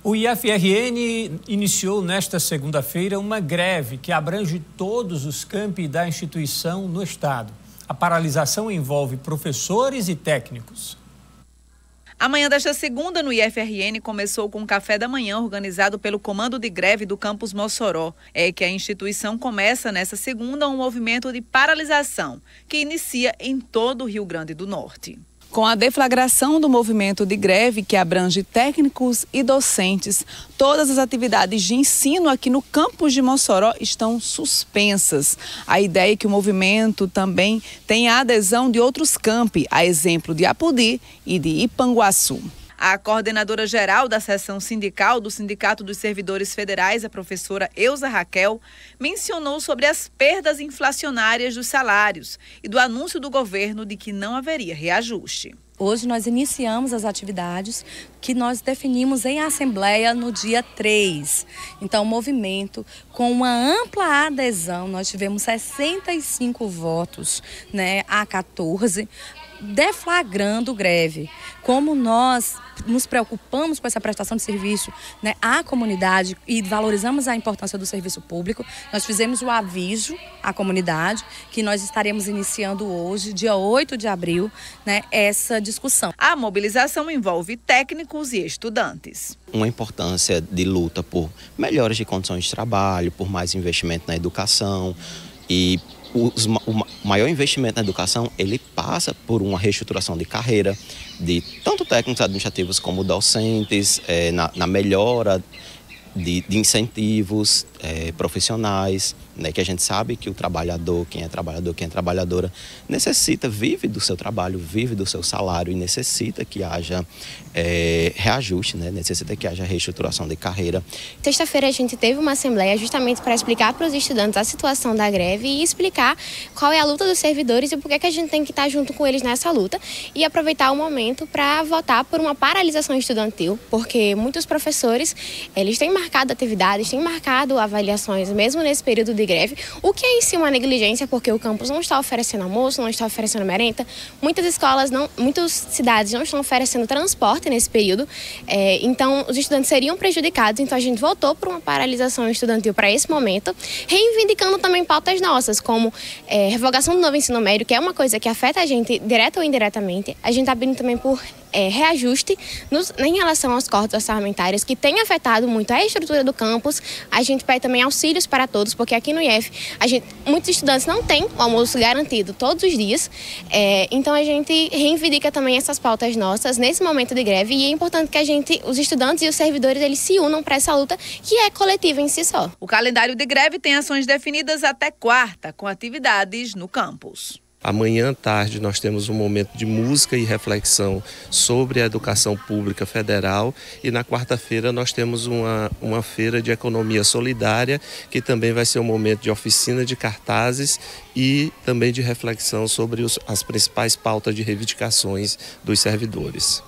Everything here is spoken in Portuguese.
O IFRN iniciou nesta segunda-feira uma greve que abrange todos os campi da instituição no estado. A paralisação envolve professores e técnicos. A manhã desta segunda no IFRN começou com um café da manhã organizado pelo Comando de Greve do Campus Mossoró. É que a instituição começa nesta segunda um movimento de paralisação que inicia em todo o Rio Grande do Norte. Com a deflagração do movimento de greve, que abrange técnicos e docentes, todas as atividades de ensino aqui no campus de Mossoró estão suspensas. A ideia é que o movimento também tenha a adesão de outros campi, a exemplo de Apodi e de Ipanguaçu. A coordenadora geral da seção sindical do Sindicato dos Servidores Federais, a professora Elza Raquel, mencionou sobre as perdas inflacionárias dos salários e do anúncio do governo de que não haveria reajuste. Hoje nós iniciamos as atividades que nós definimos em assembleia no dia 3. Então, o movimento, com uma ampla adesão, nós tivemos 65 votos, a 14, deflagrando greve. Como nós nos preocupamos com essa prestação de serviço à comunidade e valorizamos a importância do serviço público, nós fizemos o aviso à comunidade que nós estaremos iniciando hoje, dia 8 de abril, essa discussão. A mobilização envolve técnicos e estudantes. Uma importância de luta por melhores de condições de trabalho, por mais investimento na educação e o maior investimento na educação, ele passa por uma reestruturação de carreira de tanto técnicos administrativos como docentes, na melhora de incentivos profissionais, que a gente sabe que o trabalhador, quem é trabalhadora, necessita, vive do seu trabalho, vive do seu salário e necessita que haja reajuste, necessita que haja reestruturação de carreira. Sexta-feira a gente teve uma assembleia justamente para explicar para os estudantes a situação da greve e explicar qual é a luta dos servidores e por que a gente tem que estar junto com eles nessa luta e aproveitar o momento para votar por uma paralisação estudantil, porque muitos professores, eles têm marcado atividades, têm marcado avaliações, mesmo nesse período de greve, o que é em si uma negligência, porque o campus não está oferecendo almoço, não está oferecendo merenda, muitas cidades não estão oferecendo transporte nesse período, então os estudantes seriam prejudicados, então a gente voltou para uma paralisação estudantil para esse momento, reivindicando também pautas nossas, como revogação do novo ensino médio, que é uma coisa que afeta a gente direta ou indiretamente, a gente está pedindo também por reajuste em relação aos cortes orçamentários que tem afetado muito a estrutura do campus. A gente pede também auxílios para todos, porque aqui no IF muitos estudantes não têm o almoço garantido todos os dias, então a gente reivindica também essas pautas nossas nesse momento de greve e é importante que os estudantes e os servidores, eles se unam para essa luta que é coletiva em si só. O calendário de greve tem ações definidas até quarta, com atividades no campus. Amanhã à tarde nós temos um momento de música e reflexão sobre a educação pública federal e na quarta-feira nós temos uma feira de economia solidária que também vai ser um momento de oficina de cartazes e também de reflexão sobre as principais pautas de reivindicações dos servidores.